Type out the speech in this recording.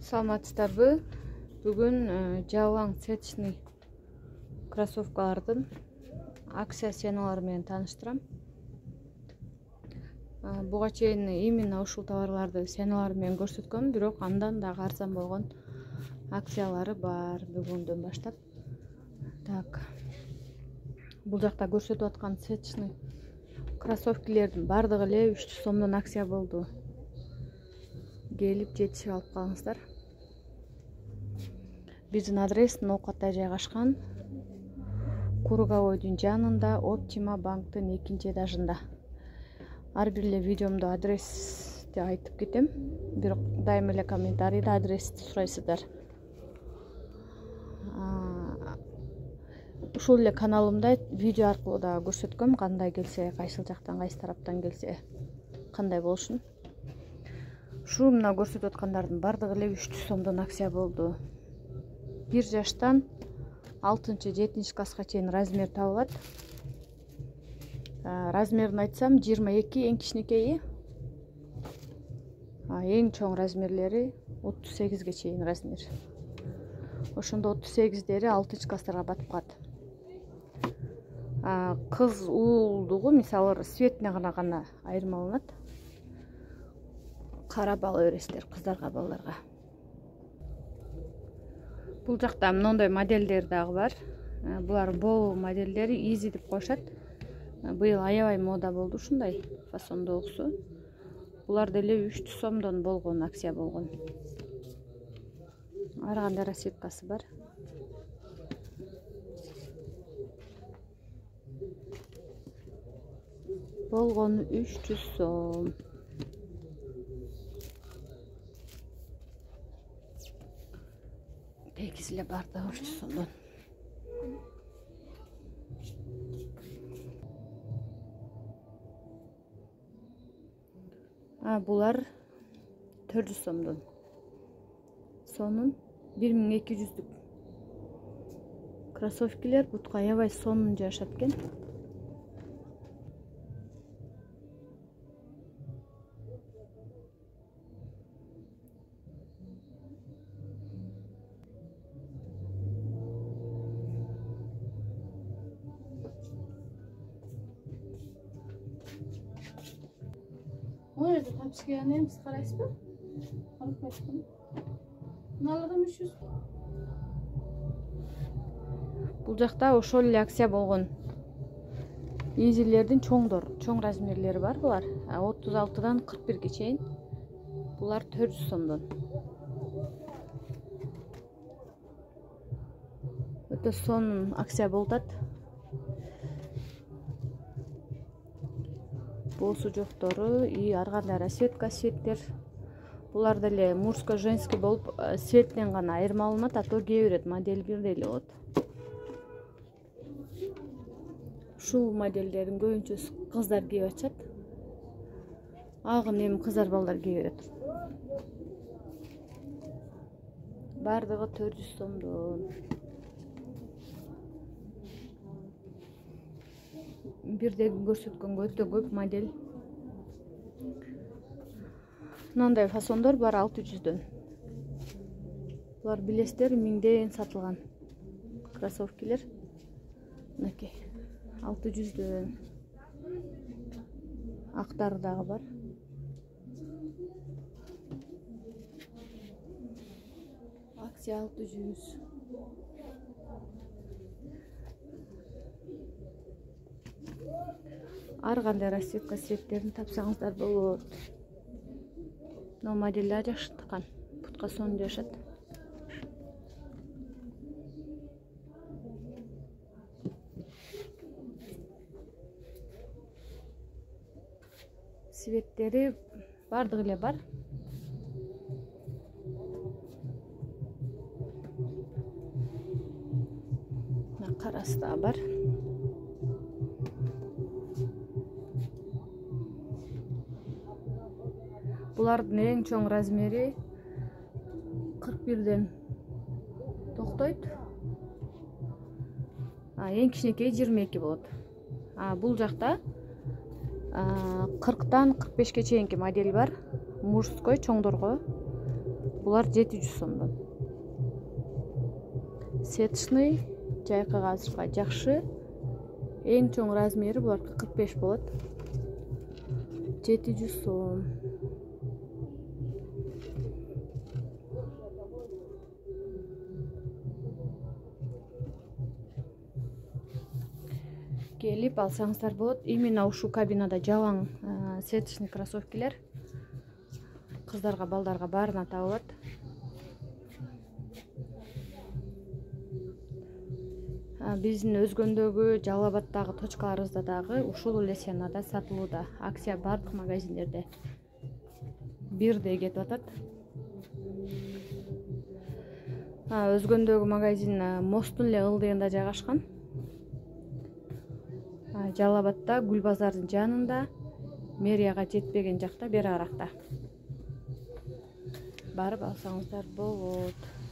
Саламатсыздарбы? Бүгүн жалаң сетчный кроссовкалардын акция ценалары менен тааныштырам. Буга чейин именно ушул товарларды ценалары менен көрсөткөм, бирок андан дагы арзан болгон акциялары бар бүгүндөн баштап. Так. Бул жакта көрсөтүп аткан сетчный кроссовкилердин бардыгы эле 300 сомдон акция болду. Келип жетишип алып калыңыздар. Биздин адрес Ноокатта жайгашкан. Куруговойдун жанында Оптима банктын 2-этажында. Ар бир эле видеомдо адрести айтып кетем. Бирок дайыма эле комментарийде адрести сурайсыздар. Ушул эле каналымда видео аркылуу да көрсөткөм, кандай келсе, кайсыл жактан, кайсы тараптан келсе, кандай болушун. Ушул мына көрсөтүп аткандардын бардыгы эле 300 сомдон акция болду. 1 жаштан 6-7 класска чейин размер табылат. Размерин айтсам 22 эң кичинекейи. Эң чоң размерлери 38ге чейин размер. Ошондо 38дери 6-класстарга батып калат. Кыз уулдугу мисалы светине гана айырмаланат. Карап ала бересиздер кыздарга, балдарга. Бул жакта мындай моделдер дагы бар. Булар бол модельдери, изи деп коюшат. Быйыл аябай мода болду ушундай фасондогусу. Булар деле 300 сомдон болгон акция болгон. Ар кандай расцветкасы бар. Болгону 300 сом. Тегиз эле барды 300 сомдон. Булар 400 сомдон. Сонун 1200'лүк кроссовкилер бутка аябай сонун жашат экен. Orada tapşırıya neyimiz karayız mı? Alıp başkanım. Bunlardan 300. Бул жакта ошол эле акция болгон. Изилердин чоң размерлери бар булар. 36дан 41ге чейин. Булар 400 сомдон. Өтө сонун акция болот. Болсу жоктору и ар кандай расцветка светтер. Булар деле мужской, женский болуп цветинен гана айырмаланат, а то кээ берет, модель бирдей эле болот. Ушул модельдердин көбүнчөсү кыздар кийип атышат. Агын эми кыздар, балдар кийип берет. Бардыгы 400 сомдон. Бирдеги көрсөткөнгө өтө көп модель. Мындай фасондор бар 600'дөн. Булар билесиздер 1000'ден сатылган кроссовкилер. Мынакей 600'дөн. Актары дагы бар. Акция 600. Ар кандай расцветка светтерин тапсаңыздар болот. Но модельдер жакшыткан. Бутка сонун жашат. Светтери бардыгы эле бар. Карасы да бар. Булардын эң чоң размери 41'ден токтойт. Эң кичинекей 22 болот. Бул жакта 40'дан 45'ке чейинки модель бар. Мужской чоңдорго. булар 700 сомдон. Сеточный жайкага азыркы жакшы. Эң чоң размери булар 45 болот. 700 сом. Келип алсаңыздар болот. Именно ушул кабинада жабаң сеточный кроссовкилер кыздарга, балдарга баарына табылат. Биздин Өзгөндөгү, Жалал Абадтагы точкаларыбызда дагы ушул эле ценада сатылууда. Акция бардык магазиндерде бирдей кетип атат. Өзгөндөгү магазин Мосттун эле ылдыйында жайгашкан. Жалал Абадта Гүл базардын жанында, мэрияга жетпеген жакта бери каракта. Барып алсаңыздар болот.